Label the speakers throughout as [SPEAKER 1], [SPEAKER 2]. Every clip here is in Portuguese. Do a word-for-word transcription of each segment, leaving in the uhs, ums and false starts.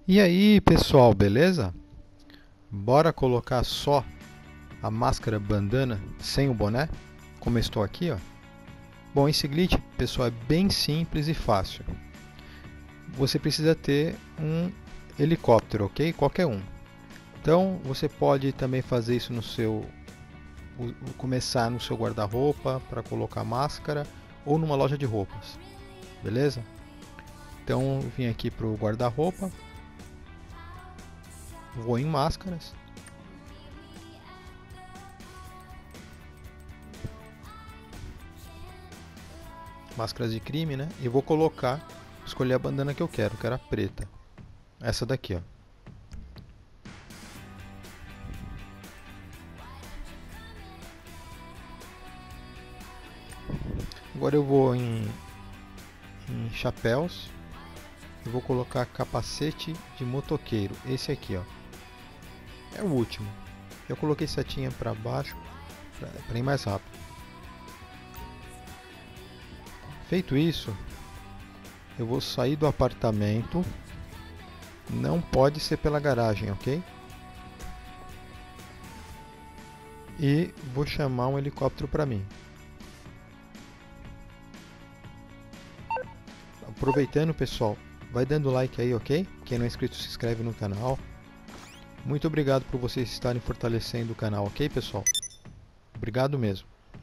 [SPEAKER 1] E aí, pessoal, beleza? Bora colocar só a máscara bandana sem o boné, como eu estou aqui, ó. Bom, esse glitch, pessoal, é bem simples e fácil. Você precisa ter um helicóptero, ok? Qualquer um. Então, você pode também fazer isso no seu começar no seu guarda-roupa para colocar máscara ou numa loja de roupas. Beleza? Então, eu vim aqui para o guarda-roupa. Vou em máscaras. Máscaras de crime, né? E vou colocar, escolher a bandana que eu quero, que era a preta. Essa daqui, ó. Agora eu vou em, em chapéus. E vou colocar capacete de motoqueiro. Esse aqui, ó. É o último. Eu coloquei setinha para baixo para ir mais rápido. Feito isso, eu vou sair do apartamento. Não pode ser pela garagem, ok? E vou chamar um helicóptero para mim. Aproveitando, pessoal, vai dando like aí, ok? Quem não é inscrito, se inscreve no canal. Muito obrigado por vocês estarem fortalecendo o canal, ok, pessoal? Obrigado mesmo.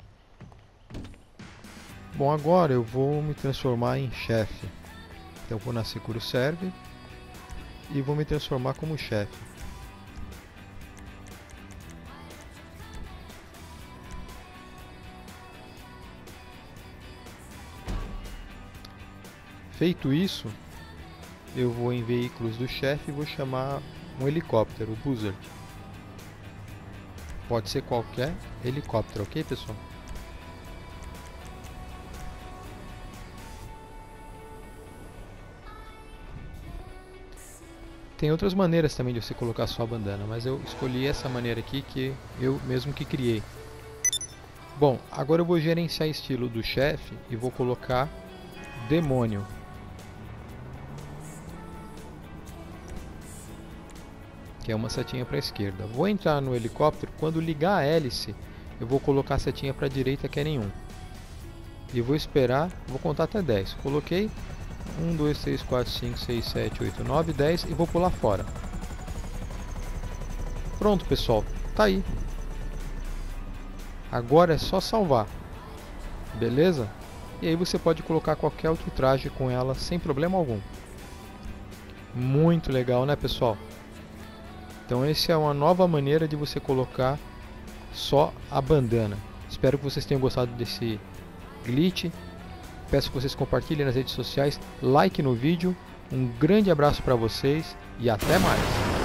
[SPEAKER 1] Bom, agora eu vou me transformar em chefe. Então eu vou na Securo Serve e vou me transformar como chefe. Feito isso, eu vou em veículos do chefe e vou chamar um helicóptero, o Buzzard. Pode ser qualquer helicóptero, ok, pessoal? Tem outras maneiras também de você colocar sua bandana, mas eu escolhi essa maneira aqui que eu mesmo que criei. Bom, agora eu vou gerenciar estilo do chefe e vou colocar demônio. Que é uma setinha para a esquerda. Vou entrar no helicóptero, quando ligar a hélice, eu vou colocar a setinha para a direita, que é nenhum. E vou esperar, vou contar até dez. Coloquei um, dois, três, quatro, cinco, seis, sete, oito, nove, dez e vou pular fora. Pronto, pessoal, tá aí. Agora é só salvar. Beleza? E aí você pode colocar qualquer outro traje com ela sem problema algum. Muito legal, né, pessoal? Então essa é uma nova maneira de você colocar só a bandana. Espero que vocês tenham gostado desse glitch. Peço que vocês compartilhem nas redes sociais, like no vídeo. Um grande abraço para vocês e até mais!